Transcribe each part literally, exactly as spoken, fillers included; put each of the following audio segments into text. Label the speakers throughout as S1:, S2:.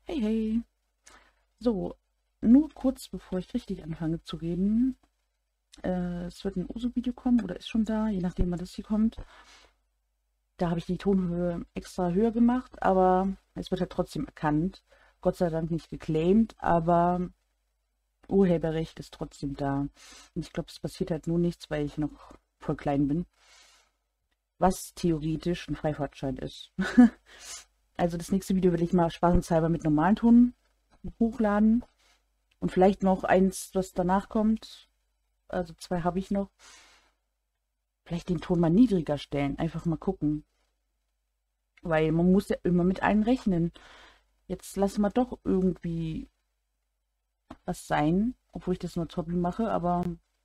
S1: Hey, hey. So, nur kurz bevor ich richtig anfange zu reden. Äh, es wird ein Uso-Video kommen oder ist schon da, je nachdem, wann das hier kommt. Da habe ich die Tonhöhe extra höher gemacht, aber es wird halt trotzdem erkannt. Gott sei Dank nicht geclaimed, aber Urheberrecht ist trotzdem da. Und ich glaube, es passiert halt nur nichts, weil ich noch voll klein bin. Was theoretisch ein Freifahrtschein ist. Also das nächste Video will ich mal spaßenshalber mit normalen Ton hochladen. Und vielleicht noch eins, was danach kommt. Also zwei habe ich noch. Vielleicht den Ton mal niedriger stellen. Einfach mal gucken. Weil man muss ja immer mit allen rechnen. Jetzt lassen wir doch irgendwie was sein. Obwohl ich das nur als Hobby mache. Aber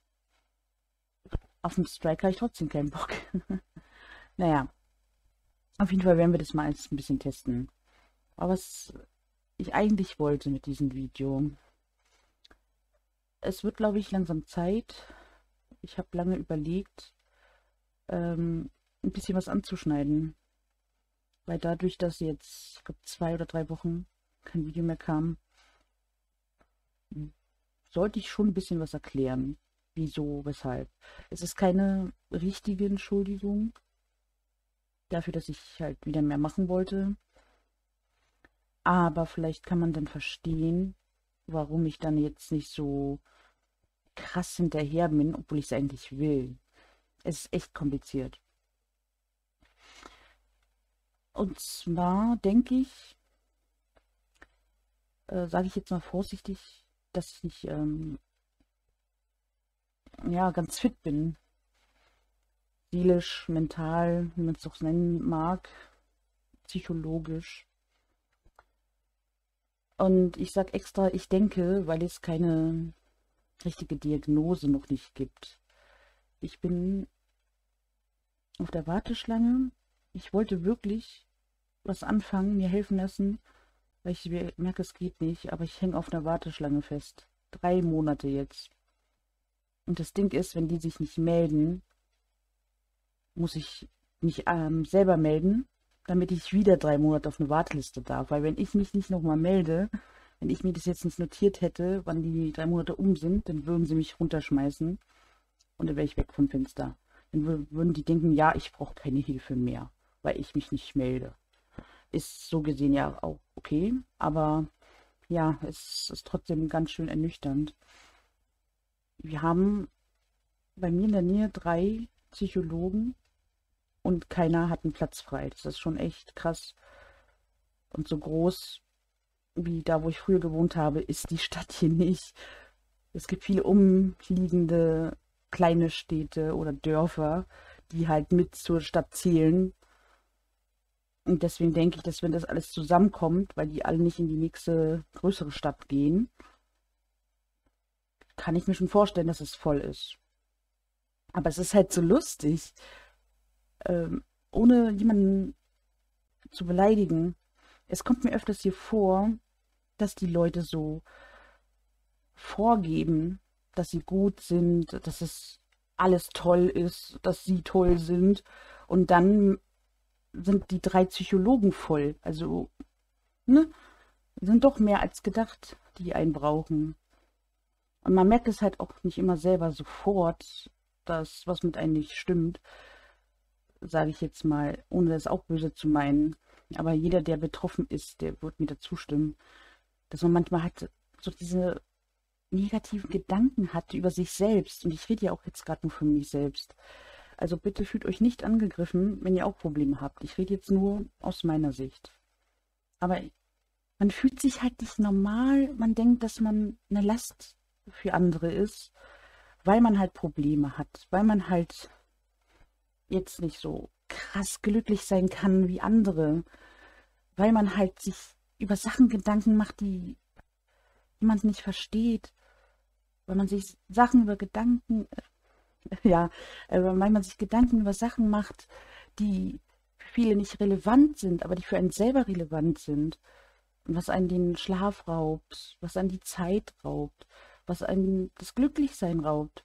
S1: auf den Strike habe ich trotzdem keinen Bock. Naja. Auf jeden Fall werden wir das mal jetzt ein bisschen testen. Aber was ich eigentlich wollte mit diesem Video. Es wird, glaube ich, langsam Zeit. Ich habe lange überlegt, ähm, ein bisschen was anzuschneiden. Weil dadurch, dass jetzt, ich glaube, zwei oder drei Wochen kein Video mehr kam, sollte ich schon ein bisschen was erklären. Wieso, weshalb. Es ist keine richtige Entschuldigung dafür, dass ich halt wieder mehr machen wollte. Aber vielleicht kann man dann verstehen, warum ich dann jetzt nicht so krass hinterher bin, obwohl ich es eigentlich will. Es ist echt kompliziert. Und zwar denke ich, äh, sage ich jetzt mal vorsichtig, dass ich nicht ähm, ja, ganz fit bin. Seelisch, mental, wie man es auch nennen mag, psychologisch. Und ich sage extra, ich denke, weil es keine richtige Diagnose noch nicht gibt. Ich bin auf der Warteschlange. Ich wollte wirklich was anfangen, mir helfen lassen, weil ich merke, es geht nicht, aber ich hänge auf einer Warteschlange fest. Drei Monate jetzt. Und das Ding ist, wenn die sich nicht melden, muss ich mich ähm, selber melden, damit ich wieder drei Monate auf eine Warteliste darf. Weil wenn ich mich nicht nochmal melde, wenn ich mir das jetzt nicht notiert hätte, wann die drei Monate um sind, dann würden sie mich runterschmeißen und dann wäre ich weg vom Fenster. Dann würden die denken, ja, ich brauche keine Hilfe mehr, weil ich mich nicht melde. Ist so gesehen ja auch okay, aber ja, es ist trotzdem ganz schön ernüchternd. Wir haben bei mir in der Nähe drei Psychologen und keiner hat einen Platz frei. Das ist schon echt krass. Und so groß wie da, wo ich früher gewohnt habe, ist die Stadt hier nicht. Es gibt viele umliegende kleine Städte oder Dörfer, die halt mit zur Stadt zählen. Und deswegen denke ich, dass wenn das alles zusammenkommt, weil die alle nicht in die nächste größere Stadt gehen, kann ich mir schon vorstellen, dass es voll ist. Aber es ist halt so lustig, ähm, ohne jemanden zu beleidigen. Es kommt mir öfters hier vor, dass die Leute so vorgeben, dass sie gut sind, dass es alles toll ist, dass sie toll sind. Und dann sind die drei Psychologen voll. Also, ne, sind doch mehr als gedacht, die einen brauchen. Und man merkt es halt auch nicht immer selber sofort, dass was mit einem nicht stimmt, sage ich jetzt mal, ohne das auch böse zu meinen. Aber jeder, der betroffen ist, der wird mir dazu stimmen, dass man manchmal halt so diese negativen Gedanken hat über sich selbst. Und ich rede ja auch jetzt gerade nur für mich selbst. Also bitte fühlt euch nicht angegriffen, wenn ihr auch Probleme habt. Ich rede jetzt nur aus meiner Sicht. Aber man fühlt sich halt nicht normal. Man denkt, dass man eine Last für andere ist, weil man halt Probleme hat, weil man halt jetzt nicht so krass glücklich sein kann wie andere, weil man halt sich über Sachen Gedanken macht, die jemand nicht versteht, weil man sich Sachen über Gedanken, ja, äh, weil man sich Gedanken über Sachen macht, die für viele nicht relevant sind, aber die für einen selber relevant sind. Und was einen den Schlaf raubt, was einen die Zeit raubt, was einen das Glücklichsein raubt.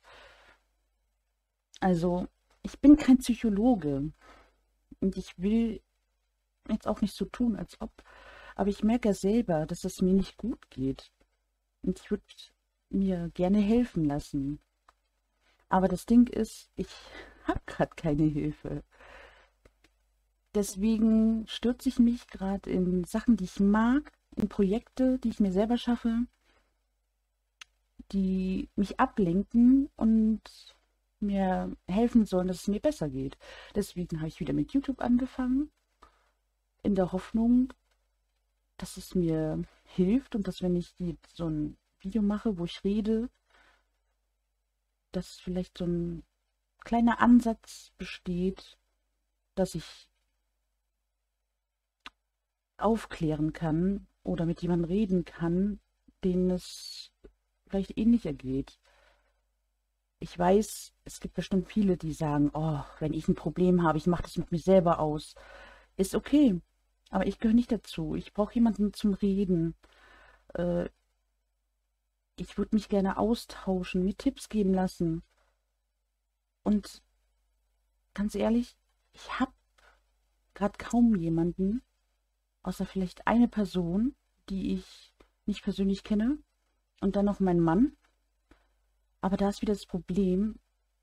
S1: Also, ich bin kein Psychologe und ich will jetzt auch nicht so tun, als ob. Aber ich merke ja selber, dass es mir nicht gut geht. Und ich würde mir gerne helfen lassen. Aber das Ding ist, ich habe gerade keine Hilfe. Deswegen stürze ich mich gerade in Sachen, die ich mag, in Projekte, die ich mir selber schaffe, die mich ablenken und mir helfen sollen, dass es mir besser geht. Deswegen habe ich wieder mit YouTube angefangen, in der Hoffnung, dass es mir hilft und dass, wenn ich die, so ein Video mache, wo ich rede, dass vielleicht so ein kleiner Ansatz besteht, dass ich aufklären kann oder mit jemandem reden kann, denen es vielleicht ähnlicher geht. Ich weiß, es gibt bestimmt viele, die sagen, oh, wenn ich ein Problem habe, ich mache das mit mir selber aus. Ist okay, aber ich gehöre nicht dazu. Ich brauche jemanden zum Reden. Äh, ich würde mich gerne austauschen, mir Tipps geben lassen. Und ganz ehrlich, ich habe gerade kaum jemanden, außer vielleicht eine Person, die ich nicht persönlich kenne. Und dann noch mein Mann. Aber da ist wieder das Problem,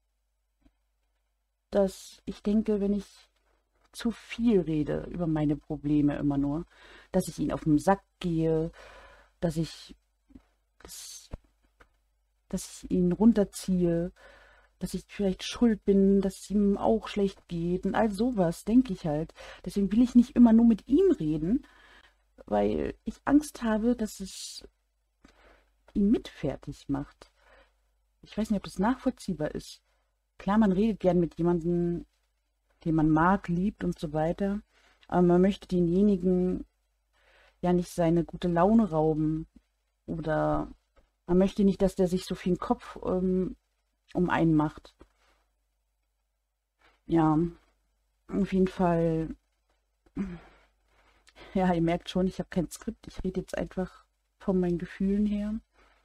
S1: dass ich denke, wenn ich zu viel rede über meine Probleme immer nur, dass ich ihnen auf den Sack gehe, dass ich, dass, dass ich ihn runterziehe, dass ich vielleicht schuld bin, dass es ihm auch schlecht geht und all sowas, denke ich halt. Deswegen will ich nicht immer nur mit ihm reden, weil ich Angst habe, dass es ihn mit fertig macht. Ich weiß nicht, ob das nachvollziehbar ist. Klar, man redet gern mit jemandem, den man mag, liebt und so weiter, aber man möchte denjenigen ja nicht seine gute Laune rauben oder man möchte nicht, dass der sich so viel Kopf ähm, um einen macht. Ja, auf jeden Fall, ja, ihr merkt schon, ich habe kein Skript, ich rede jetzt einfach von meinen Gefühlen her.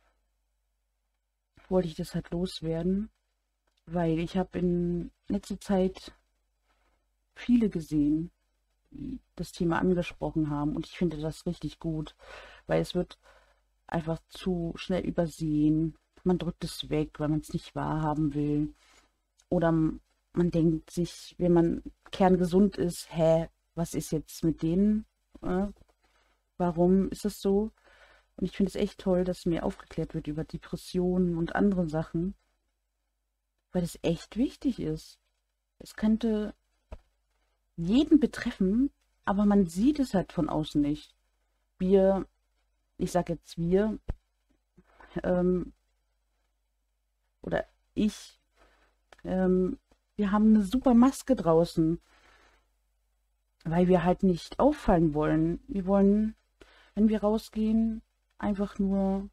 S1: Wollte ich das halt loswerden, weil ich habe in letzter Zeit viele gesehen, die das Thema angesprochen haben und ich finde das richtig gut, weil es wird einfach zu schnell übersehen. Man drückt es weg, weil man es nicht wahrhaben will. Oder man denkt sich, wenn man kerngesund ist, hä, was ist jetzt mit denen? Äh, warum ist das so? Und ich finde es echt toll, dass mir aufgeklärt wird über Depressionen und andere Sachen, weil es echt wichtig ist. Es könnte jeden betreffen, aber man sieht es halt von außen nicht. Wir, ich sage jetzt wir, ähm, oder ich, ähm, wir haben eine super Maske draußen, weil wir halt nicht auffallen wollen. Wir wollen, wenn wir rausgehen, einfach nur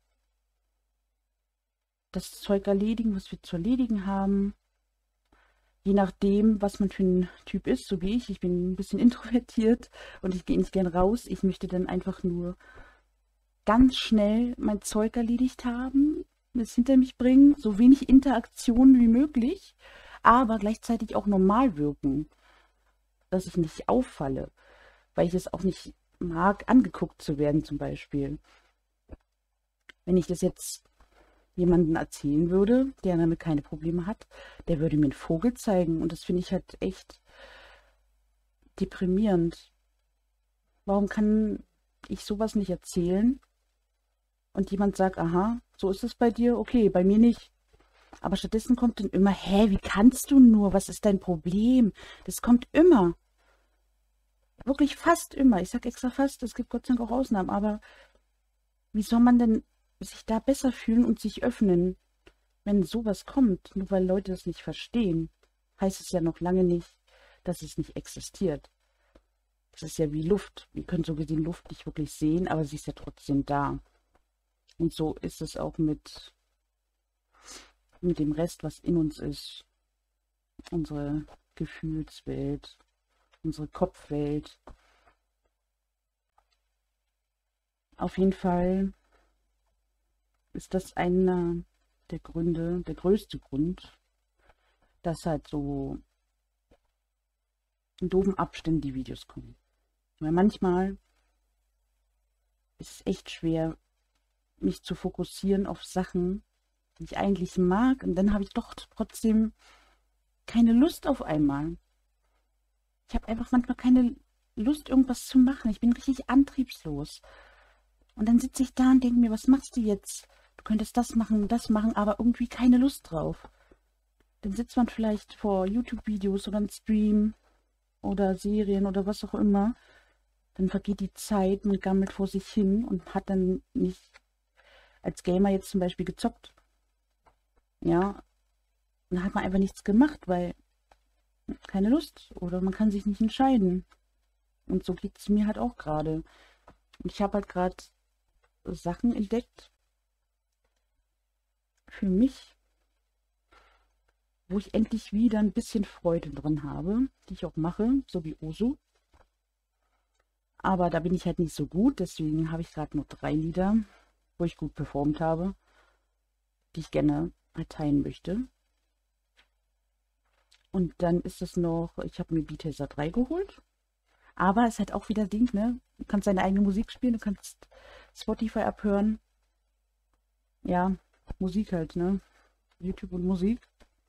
S1: das Zeug erledigen, was wir zu erledigen haben. Je nachdem, was man für ein Typ ist, so wie ich. Ich bin ein bisschen introvertiert und ich gehe nicht gern raus. Ich möchte dann einfach nur ganz schnell mein Zeug erledigt haben, es hinter mich bringen, so wenig Interaktion wie möglich, aber gleichzeitig auch normal wirken, dass ich nicht auffalle, weil ich es auch nicht mag, angeguckt zu werden zum Beispiel. Wenn ich das jetzt jemanden erzählen würde, der damit keine Probleme hat, der würde mir einen Vogel zeigen und das finde ich halt echt deprimierend. Warum kann ich sowas nicht erzählen und jemand sagt, aha, so ist es bei dir, okay, bei mir nicht. Aber stattdessen kommt dann immer, hä, wie kannst du nur, was ist dein Problem? Das kommt immer. Wirklich fast immer. Ich sage extra fast, es gibt Gott sei Dank auch Ausnahmen, aber wie soll man denn sich da besser fühlen und sich öffnen, wenn sowas kommt? Nur weil Leute das nicht verstehen, heißt es ja noch lange nicht, dass es nicht existiert. Das ist ja wie Luft. Wir können so gesehen Luft nicht wirklich sehen, aber sie ist ja trotzdem da. Und so ist es auch mit, mit dem Rest, was in uns ist. Unsere Gefühlswelt, unsere Kopfwelt. Auf jeden Fall ist das einer der Gründe, der größte Grund, dass halt so in doofen Abständen die Videos kommen. Weil manchmal es ist echt schwer, mich zu fokussieren auf Sachen, die ich eigentlich mag. Und dann habe ich doch trotzdem keine Lust auf einmal. Ich habe einfach manchmal keine Lust, irgendwas zu machen. Ich bin richtig antriebslos. Und dann sitze ich da und denke mir, was machst du jetzt? Du könntest das machen, das machen, aber irgendwie keine Lust drauf. Dann sitzt man vielleicht vor YouTube-Videos oder einem Stream oder Serien oder was auch immer. Dann vergeht die Zeit, man gammelt vor sich hin und hat dann nicht als Gamer jetzt zum Beispiel gezockt. Ja, dann hat man einfach nichts gemacht, weil keine Lust oder man kann sich nicht entscheiden. Und so geht es mir halt auch gerade. Und ich habe halt gerade Sachen entdeckt für mich, wo ich endlich wieder ein bisschen Freude drin habe, die ich auch mache, so wie Osu. Aber da bin ich halt nicht so gut, deswegen habe ich gerade nur drei Lieder, wo ich gut performt habe, die ich gerne halt teilen möchte. Und dann ist es noch, ich habe mir Beat Saber drei geholt. Aber es ist halt auch wieder Ding, ne? Du kannst deine eigene Musik spielen, du kannst Spotify abhören. Ja, Musik halt, ne? YouTube und Musik.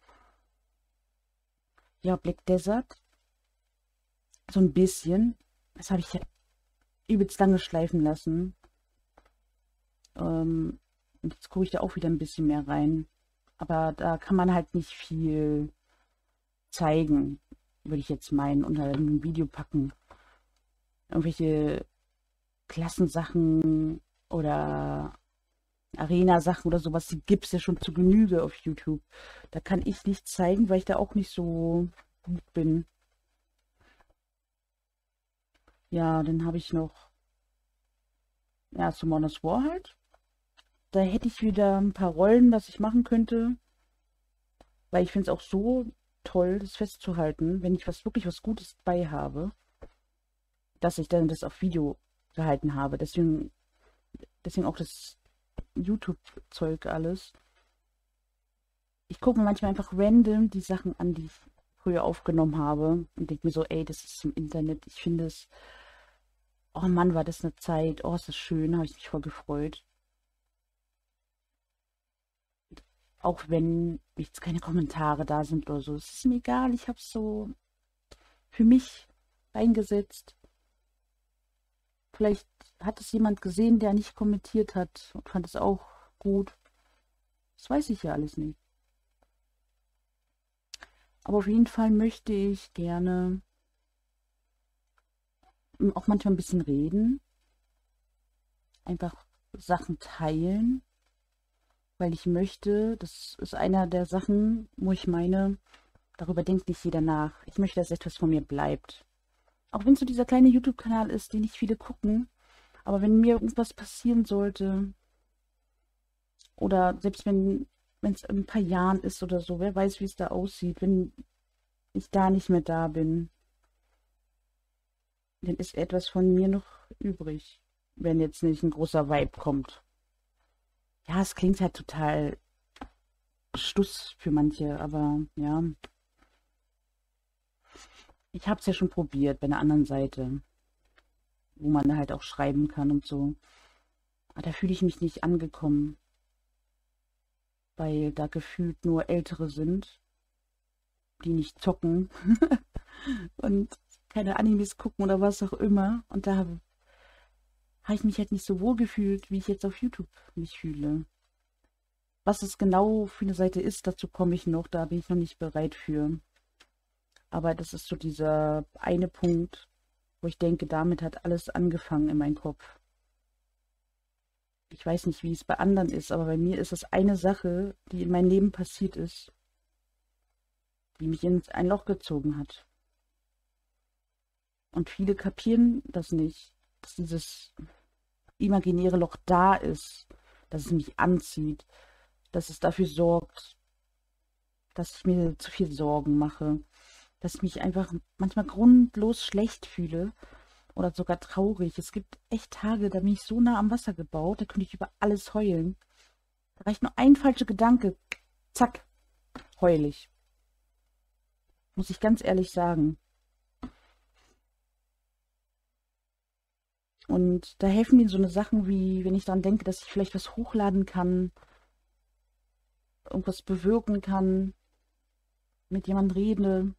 S1: Ja, Black Desert. So ein bisschen. Das habe ich ja übelst lange schleifen lassen. Ähm, und jetzt gucke ich da auch wieder ein bisschen mehr rein. Aber da kann man halt nicht viel zeigen, würde ich jetzt meinen, unter ein Video packen. Irgendwelche Klassensachen oder Arena-Sachen oder sowas, die gibt es ja schon zu Genüge auf YouTube. Da kann ich nichts zeigen, weil ich da auch nicht so gut bin. Ja, dann habe ich noch, ja, Summoners War halt. Da hätte ich wieder ein paar Rollen, was ich machen könnte. Weil ich finde es auch so toll, das festzuhalten, wenn ich was wirklich was Gutes bei habe, dass ich dann das auf Video gehalten habe. Deswegen, deswegen auch das YouTube-Zeug alles. Ich gucke mir manchmal einfach random die Sachen an, die ich früher aufgenommen habe und denke mir so, ey, das ist im Internet. Ich finde es, oh Mann, war das eine Zeit. Oh, ist das schön, habe ich mich voll gefreut. Auch wenn jetzt keine Kommentare da sind oder so. Es ist mir egal, ich habe es so für mich eingesetzt. Vielleicht hat es jemand gesehen, der nicht kommentiert hat und fand es auch gut. Das weiß ich ja alles nicht. Aber auf jeden Fall möchte ich gerne auch manchmal ein bisschen reden. Einfach Sachen teilen. Weil ich möchte, das ist einer der Sachen, wo ich meine, darüber denkt nicht jeder nach. Ich möchte, dass etwas von mir bleibt. Auch wenn es so dieser kleine YouTube-Kanal ist, den nicht viele gucken. Aber wenn mir irgendwas passieren sollte, oder selbst wenn wenn es in ein paar Jahren ist oder so, wer weiß, wie es da aussieht, wenn ich da nicht mehr da bin, dann ist etwas von mir noch übrig, wenn jetzt nicht ein großer Vibe kommt. Ja, es klingt halt total Stuss für manche, aber ja. Ich habe es ja schon probiert bei einer anderen Seite, wo man halt auch schreiben kann und so. Aber da fühle ich mich nicht angekommen, weil da gefühlt nur Ältere sind, die nicht zocken und keine Animes gucken oder was auch immer. Und da habe hab ich mich halt nicht so wohl gefühlt, wie ich jetzt auf YouTube mich fühle. Was es genau für eine Seite ist, dazu komme ich noch, da bin ich noch nicht bereit für. Aber das ist so dieser eine Punkt, wo ich denke, damit hat alles angefangen in meinem Kopf. Ich weiß nicht, wie es bei anderen ist, aber bei mir ist es eine Sache, die in meinem Leben passiert ist, die mich in ein Loch gezogen hat. Und viele kapieren das nicht, dass dieses imaginäre Loch da ist, dass es mich anzieht, dass es dafür sorgt, dass ich mir zu viel Sorgen mache, dass ich mich einfach manchmal grundlos schlecht fühle oder sogar traurig. Es gibt echt Tage, da bin ich so nah am Wasser gebaut, da könnte ich über alles heulen. Da reicht nur ein falscher Gedanke, zack, heul ich. Muss ich ganz ehrlich sagen. Und da helfen mir so eine Sachen wie, wenn ich daran denke, dass ich vielleicht was hochladen kann, irgendwas bewirken kann, mit jemandem rede.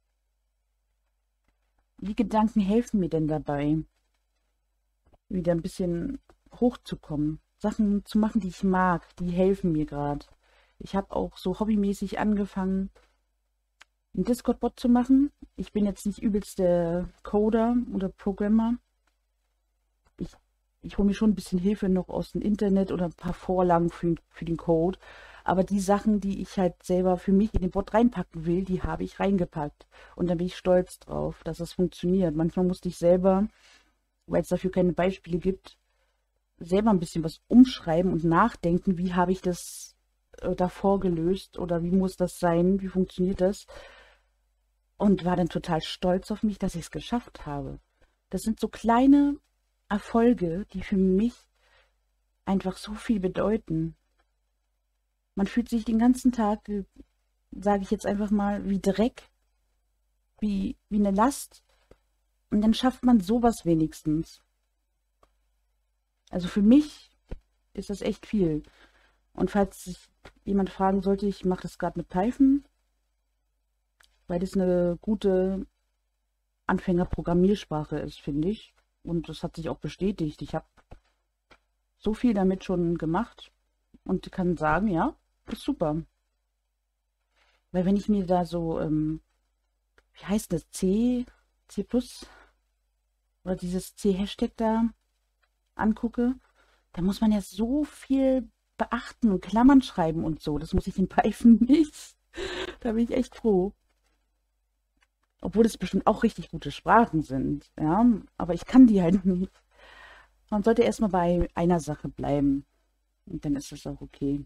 S1: Die Gedanken helfen mir denn dabei, wieder ein bisschen hochzukommen. Sachen zu machen, die ich mag, die helfen mir gerade. Ich habe auch so hobbymäßig angefangen, einen Discord-Bot zu machen. Ich bin jetzt nicht übelst der Coder oder Programmer. Ich, ich hole mir schon ein bisschen Hilfe noch aus dem Internet oder ein paar Vorlagen für, für den Code. Aber die Sachen, die ich halt selber für mich in den Bot reinpacken will, die habe ich reingepackt. Und da bin ich stolz drauf, dass das funktioniert. Manchmal musste ich selber, weil es dafür keine Beispiele gibt, selber ein bisschen was umschreiben und nachdenken, wie habe ich das äh, davor gelöst oder wie muss das sein, wie funktioniert das? Und war dann total stolz auf mich, dass ich es geschafft habe. Das sind so kleine Erfolge, die für mich einfach so viel bedeuten. Man fühlt sich den ganzen Tag, sage ich jetzt einfach mal, wie Dreck, wie, wie eine Last. Und dann schafft man sowas wenigstens. Also für mich ist das echt viel. Und falls sich jemand fragen sollte, ich mache das gerade mit Python, weil das eine gute Anfängerprogrammiersprache ist, finde ich. Und das hat sich auch bestätigt. Ich habe so viel damit schon gemacht und kann sagen, ja, ist super. Weil wenn ich mir da so, ähm, wie heißt das, C, C plus oder dieses C-Hashtag da angucke, da muss man ja so viel beachten und Klammern schreiben und so. Das muss ich in Python nicht. Da bin ich echt froh. Obwohl das bestimmt auch richtig gute Sprachen sind, ja. Aber ich kann die halt nicht. Man sollte erstmal bei einer Sache bleiben. Und dann ist es auch okay.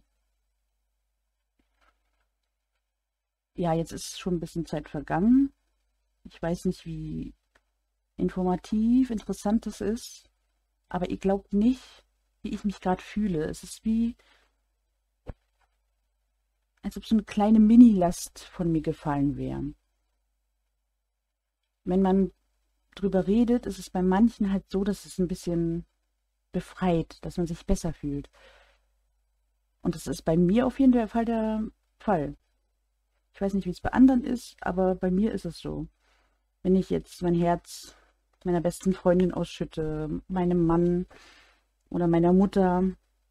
S1: Ja, jetzt ist schon ein bisschen Zeit vergangen. Ich weiß nicht, wie informativ, interessant das ist. Aber ihr glaubt nicht, wie ich mich gerade fühle. Es ist wie, als ob so eine kleine Mini-Last von mir gefallen wäre. Wenn man drüber redet, ist es bei manchen halt so, dass es ein bisschen befreit, dass man sich besser fühlt. Und das ist bei mir auf jeden Fall der Fall. Ich weiß nicht, wie es bei anderen ist, aber bei mir ist es so. Wenn ich jetzt mein Herz meiner besten Freundin ausschütte, meinem Mann oder meiner Mutter,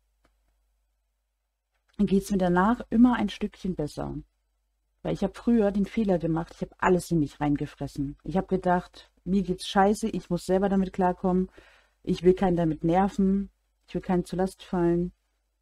S1: dann geht es mir danach immer ein Stückchen besser. Weil ich habe früher den Fehler gemacht, ich habe alles in mich reingefressen. Ich habe gedacht, mir geht's scheiße, ich muss selber damit klarkommen, ich will keinen damit nerven, ich will keinen zur Last fallen.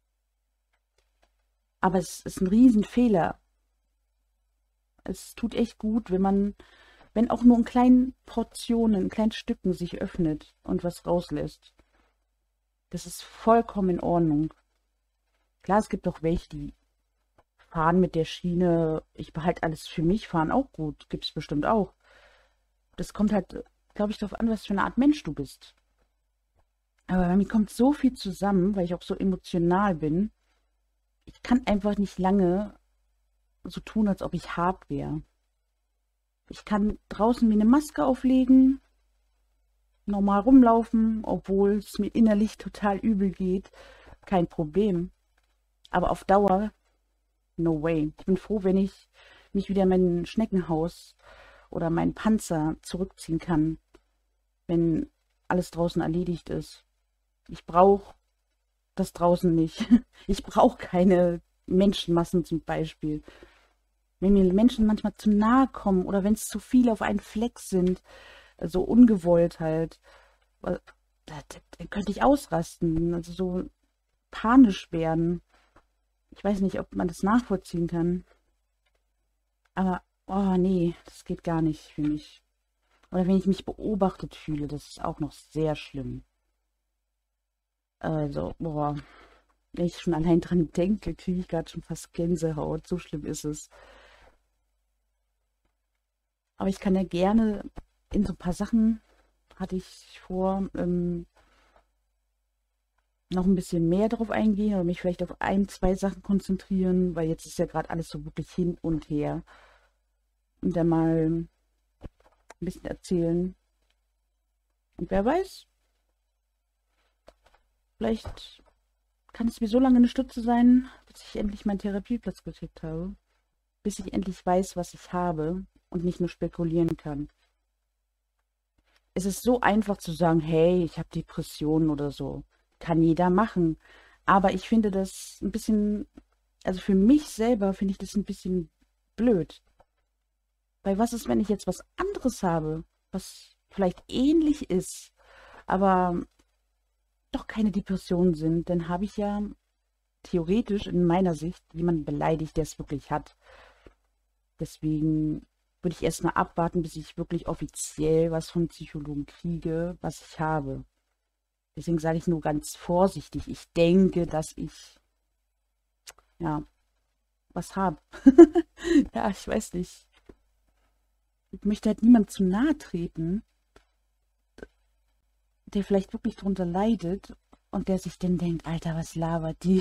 S1: Aber es ist ein Riesenfehler. Es tut echt gut, wenn man, wenn auch nur in kleinen Portionen, in kleinen Stücken sich öffnet und was rauslässt. Das ist vollkommen in Ordnung. Klar, es gibt auch welche, die fahren mit der Schiene, ich behalte alles für mich, fahren auch gut. Gibt es bestimmt auch. Das kommt halt, glaube ich, darauf an, was für eine Art Mensch du bist. Aber bei mir kommt so viel zusammen, weil ich auch so emotional bin. Ich kann einfach nicht lange so tun, als ob ich hart wäre. Ich kann draußen mir eine Maske auflegen, normal rumlaufen, obwohl es mir innerlich total übel geht. Kein Problem. Aber auf Dauer, no way. Ich bin froh, wenn ich mich wieder in mein Schneckenhaus oder meinen Panzer zurückziehen kann, wenn alles draußen erledigt ist. Ich brauche das draußen nicht. Ich brauche keine Menschenmassen zum Beispiel. Wenn mir Menschen manchmal zu nahe kommen oder wenn es zu viele auf einen Fleck sind, so ungewollt halt, dann könnte ich ausrasten, also so panisch werden. Ich weiß nicht, ob man das nachvollziehen kann. Aber, oh nee, das geht gar nicht für mich. Oder wenn ich mich beobachtet fühle, das ist auch noch sehr schlimm. Also, boah, wenn ich schon allein dran denke, kriege ich gerade schon fast Gänsehaut. So schlimm ist es. Aber ich kann ja gerne in so ein paar Sachen, hatte ich vor, ähm, noch ein bisschen mehr darauf eingehen oder mich vielleicht auf ein, zwei Sachen konzentrieren, weil jetzt ist ja gerade alles so wirklich hin und her. Und dann mal ein bisschen erzählen. Und wer weiß, Vielleicht kann es mir so lange eine Stütze sein, bis ich endlich meinen Therapieplatz gekriegt habe. Bis ich endlich weiß, was ich habe und nicht nur spekulieren kann. Es ist so einfach zu sagen, hey, ich habe Depressionen oder so. Kann jeder machen. Aber ich finde das ein bisschen, also für mich selber finde ich das ein bisschen blöd. Weil was ist, wenn ich jetzt was anderes habe, was vielleicht ähnlich ist, aber doch keine Depressionen sind, dann habe ich ja theoretisch in meiner Sicht jemanden beleidigt, der es wirklich hat. Deswegen würde ich erstmal abwarten, bis ich wirklich offiziell was vom Psychologen kriege, was ich habe. Deswegen sage ich nur ganz vorsichtig, ich denke, dass ich, ja, was habe. Ja, ich weiß nicht. Ich möchte halt niemand zu nahe treten, der vielleicht wirklich drunter leidet und der sich dann denkt, Alter, was labert die?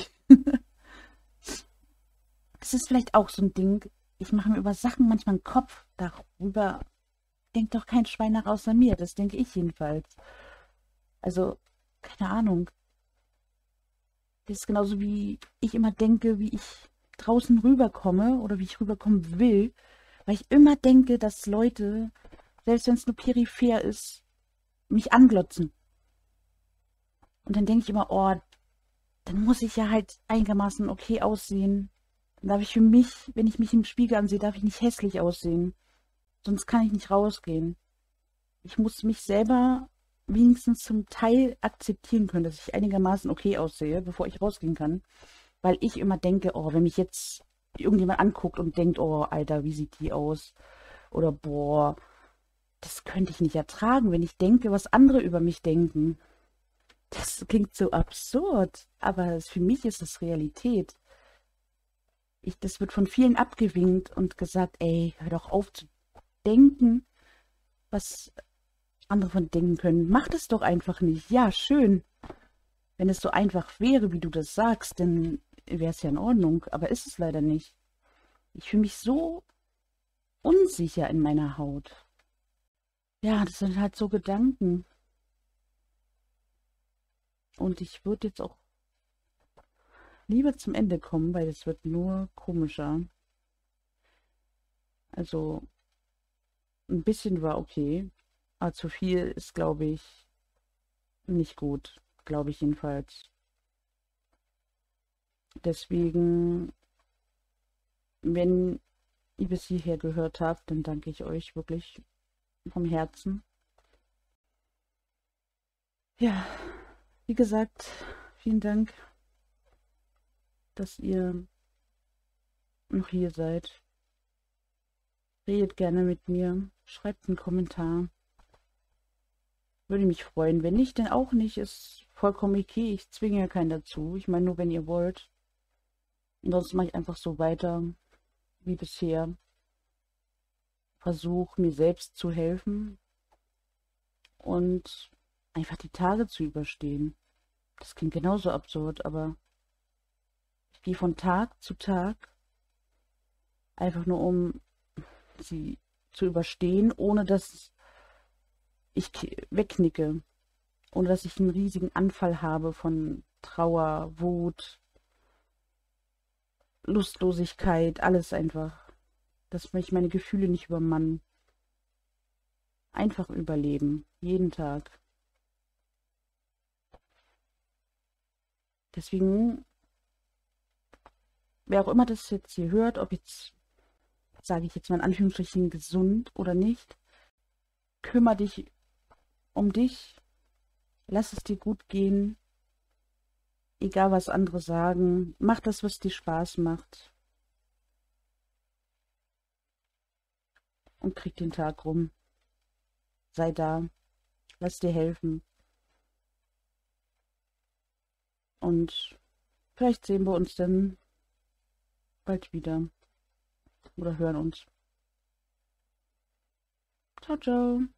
S1: Das ist vielleicht auch so ein Ding. Ich mache mir über Sachen manchmal einen Kopf. Darüber denkt doch kein Schwein nach außer mir. Das denke ich jedenfalls. Also, keine Ahnung. Das ist genauso wie ich immer denke, wie ich draußen rüberkomme oder wie ich rüberkommen will. Weil ich immer denke, dass Leute, selbst wenn es nur peripher ist, mich anglotzen. Und dann denke ich immer, oh, dann muss ich ja halt einigermaßen okay aussehen. Dann darf ich für mich, wenn ich mich im Spiegel ansehe, darf ich nicht hässlich aussehen. Sonst kann ich nicht rausgehen. Ich muss mich selber wenigstens zum Teil akzeptieren können, dass ich einigermaßen okay aussehe, bevor ich rausgehen kann. Weil ich immer denke, oh, wenn mich jetzt irgendjemand anguckt und denkt, oh, Alter, wie sieht die aus? Oder boah, das könnte ich nicht ertragen, wenn ich denke, was andere über mich denken. Das klingt so absurd, aber für mich ist das Realität. Ich, das wird von vielen abgewinkt und gesagt, ey, hör doch auf zu denken, was andere von denken können. Mach das doch einfach nicht. Ja, schön. Wenn es so einfach wäre, wie du das sagst, dann wäre es ja in Ordnung. Aber ist es leider nicht. Ich fühle mich so unsicher in meiner Haut. Ja, das sind halt so Gedanken. Und ich würde jetzt auch lieber zum Ende kommen, weil es wird nur komischer. Also, ein bisschen war okay. Aber zu viel ist, glaube ich, nicht gut. Glaube ich jedenfalls. Deswegen, wenn ihr bis hierher gehört habt, dann danke ich euch wirklich vom Herzen. Ja, wie gesagt, vielen Dank, dass ihr noch hier seid. Redet gerne mit mir. Schreibt einen Kommentar. Würde mich freuen. Wenn nicht, dann auch nicht. Ist vollkommen okay. Ich zwinge ja keinen dazu. Ich meine nur, wenn ihr wollt. Ansonsten mache ich einfach so weiter wie bisher. Versuche mir selbst zu helfen und einfach die Tage zu überstehen. Das klingt genauso absurd, aber ich gehe von Tag zu Tag einfach nur um sie zu überstehen, ohne dass ich wegknicke, ohne dass ich einen riesigen Anfall habe von Trauer, Wut, Lustlosigkeit, alles einfach. Dass mich meine Gefühle nicht übermannen. Einfach überleben, jeden Tag. Deswegen, wer auch immer das jetzt hier hört, ob jetzt, sage ich jetzt mal in Anführungsstrichen, gesund oder nicht, kümmere dich um dich, lass es dir gut gehen, egal was andere sagen, mach das, was dir Spaß macht und krieg den Tag rum. Sei da, lass dir helfen und vielleicht sehen wir uns dann bald wieder oder hören uns. Ciao, ciao.